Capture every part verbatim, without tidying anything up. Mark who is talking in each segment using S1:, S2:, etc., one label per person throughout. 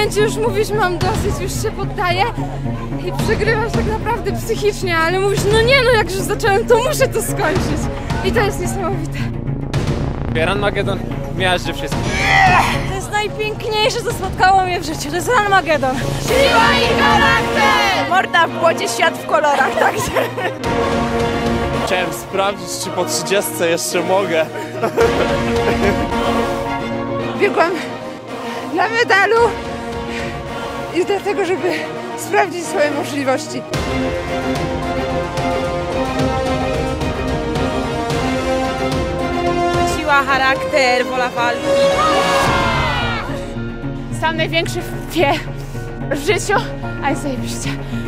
S1: momencie już mówisz, mam dosyć, już się poddaję i przegrywasz tak naprawdę psychicznie, ale mówisz, no nie, no jak już zacząłem, to muszę to skończyć. I to jest niesamowite.
S2: Ranmagedon miażdży wszystko.
S3: To jest najpiękniejsze, co spotkało mnie w życiu. To jest Ranmagedon.
S1: Siła i charakter!
S3: Morda w błocie, świat w kolorach, także.
S4: Chciałem sprawdzić, czy po trzydziestce jeszcze mogę.
S1: Biegłam dla medalu i dlatego, żeby sprawdzić swoje możliwości.
S3: Siła, charakter, wola walki.
S1: Sam największy fie w życiu, a jest zajebiście.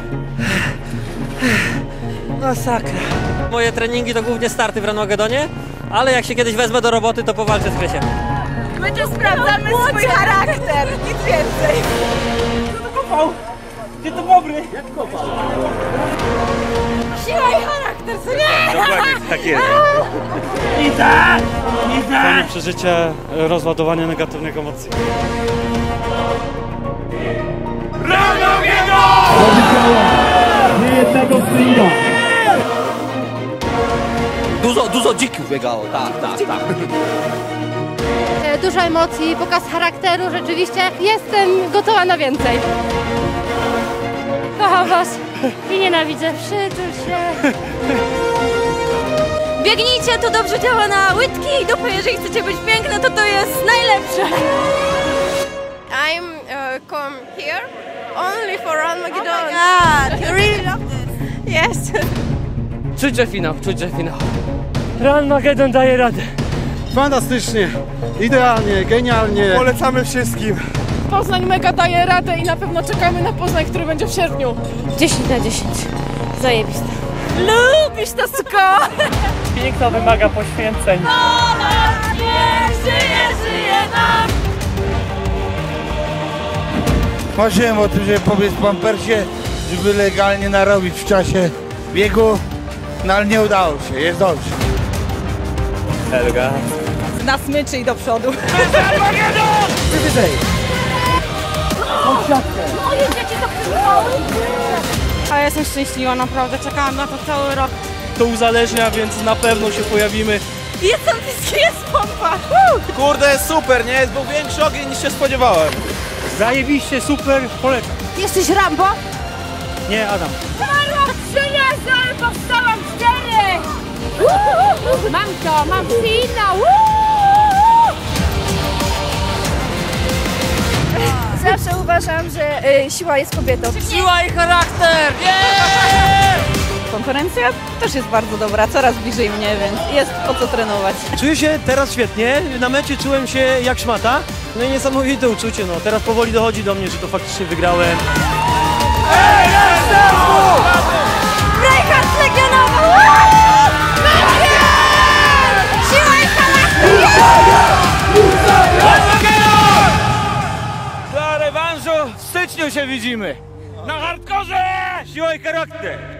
S5: Masakra. Moje treningi to głównie starty w Ranmagedonie, ale jak się kiedyś wezmę do roboty, to powalczę z Krysiem.
S3: My tu sprawdzamy swój charakter, nic więcej.
S5: Kto to kopał? Gdzie to Bobry? Jak kopał?
S3: Siła i charakter, co nie?
S4: Dokładnie, tak jest.
S5: Iza! Iza!
S6: Fajne przeżycie, rozładowanie negatywnych emocji.
S7: Dużo, dużo dzików biegało, tak, tak, tak.
S1: Dużo emocji, pokaz charakteru, rzeczywiście jestem gotowa na więcej. Kocham was i nienawidzę, przytul się.
S3: Biegnijcie, to dobrze działa na łydki i dupy. Jeżeli chcecie być piękne, to to jest najlepsze.
S1: I'm uh, come here only for Ranmagedon.
S3: Oh my God, you really love this. Yes.
S2: Czuć finał, czuć finał.
S6: Ranmagedon daje radę.
S8: Fantastycznie, idealnie, genialnie.
S4: Polecamy wszystkim.
S1: Poznań mega daje radę i na pewno czekamy na Poznań, który będzie w sierpniu. dziesięć na dziesięć. Zajebiste.
S3: Lubisz to, suko?
S6: Piękno wymaga poświęceń.
S3: Nie, żyje, żyje nam.
S8: Marzyłem o tym, żeby pobiec w pampersie, żeby legalnie narobić w czasie biegu, no ale nie udało się, jest dobrze.
S4: Helga.
S3: Na smyczy i do przodu. A ja jestem szczęśliwa, naprawdę. Czekałam na to cały rok.
S6: To uzależnia, więc na pewno się pojawimy.
S3: Jest tam blisko, jest pompa.
S4: Kurde, jest super, nie? Był większy ogień niż się spodziewałem.
S6: Zajebiście, super, polecam.
S3: Jesteś Rambo?
S6: Nie, Adam.
S1: Przyniosłam, powstałam cztery! Mam to, mam finał!
S3: Zawsze uważam, że y, siła jest kobietą.
S5: Siła i charakter!
S3: Konferencja też jest bardzo dobra, coraz bliżej mnie, więc jest po co trenować.
S6: Czuję się teraz świetnie, na mecie czułem się jak szmata. No i niesamowite uczucie, no teraz powoli dochodzi do mnie, że to faktycznie wygrałem.
S3: Reinhardt Legionowa! Siła i charakter!
S6: Dla rewanżu w styczniu się widzimy. Na hardkorze! Siła i charakter!